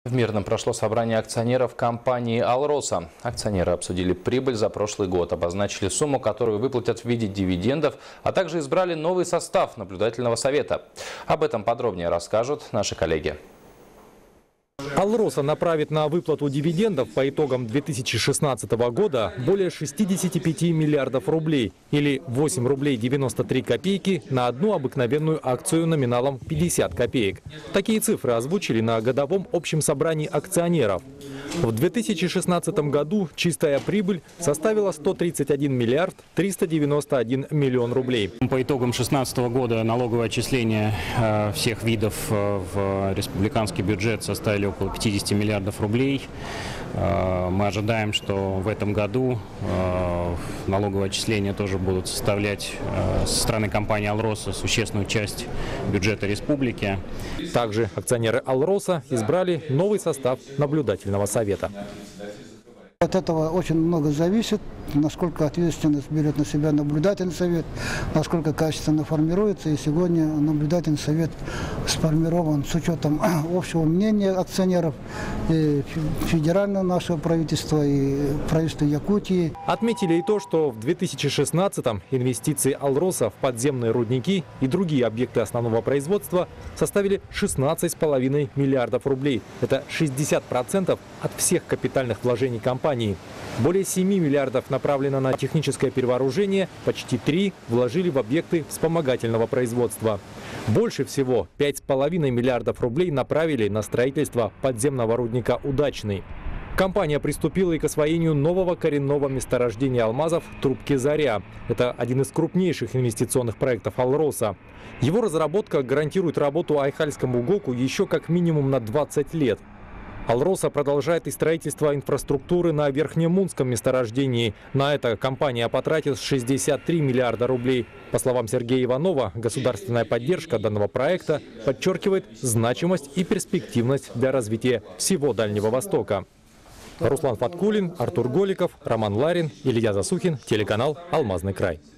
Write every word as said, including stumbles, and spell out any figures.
В Мирном прошло собрание акционеров компании «Алроса». Акционеры обсудили прибыль за прошлый год, обозначили сумму, которую выплатят в виде дивидендов, а также избрали новый состав наблюдательного совета. Об этом подробнее расскажут наши коллеги. «Алроса» направит на выплату дивидендов по итогам две тысячи шестнадцатого года более шестидесяти пяти миллиардов рублей или восемь рублей девяносто три копейки на одну обыкновенную акцию номиналом пятьдесят копеек. Такие цифры озвучили на годовом общем собрании акционеров. В две тысячи шестнадцатом году чистая прибыль составила сто тридцать один миллиард триста девяносто один миллион рублей. По итогам две тысячи шестнадцатого года налоговое отчисление всех видов в республиканский бюджет составили около пятидесяти миллиардов рублей. Мы ожидаем, что в этом году налоговые отчисления тоже будут составлять со стороны компании «Алроса» существенную часть бюджета республики. Также акционеры «Алроса» избрали новый состав наблюдательного совета. От этого очень много зависит, насколько ответственность берет на себя наблюдательный совет, насколько качественно формируется. И сегодня наблюдательный совет сформирован с учетом общего мнения акционеров, и федерального нашего правительства, и правительства Якутии. Отметили и то, что в две тысячи шестнадцатом инвестиции «Алроса» в подземные рудники и другие объекты основного производства составили шестнадцать с половиной миллиардов рублей. Это шестьдесят процентов от всех капитальных вложений компании. Более семи миллиардов направлено на техническое перевооружение, почти три вложили в объекты вспомогательного производства. Больше всего пять с половиной миллиардов рублей направили на строительство подземного рудника «Удачный». Компания приступила и к освоению нового коренного месторождения алмазов трубки «Заря». Это один из крупнейших инвестиционных проектов «Алроса». Его разработка гарантирует работу Айхальскому ГОКу еще как минимум на двадцать лет. «Алроса» продолжает и строительство инфраструктуры на Верхнемунском месторождении. На это компания потратит шестьдесят три миллиарда рублей. По словам Сергея Иванова, государственная поддержка данного проекта подчеркивает значимость и перспективность для развития всего Дальнего Востока. Руслан Фаткулин, Артур Голиков, Роман Ларин, Илья Засухин, телеканал «Алмазный край».